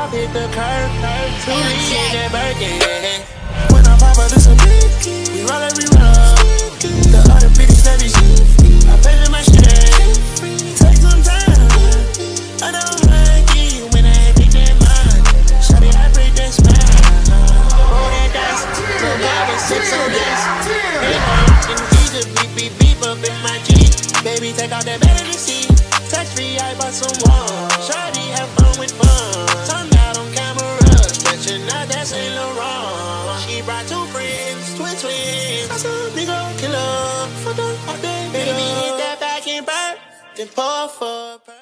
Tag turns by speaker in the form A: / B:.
A: off, hit the curb. Too lean in that Birkin. When I pop up, it's a big. We roll every run. The other bitches that be shit. I pay them my shit. Take some time. I don't like you when I pick that mind. Shawty, I break that smile. Roll that dice. Till now it's 6 on this. And DJ beep beep beep up in my Jeep. Baby, take out that baby seat. Touch free, I bought some more. Shawty, have fun with fun. Turn out on camera. Stretching out that Saint Laurent. She brought 2 friends, twins. I said, nigga, killer. For the all day, baby, hit that back and burn. Then pour for a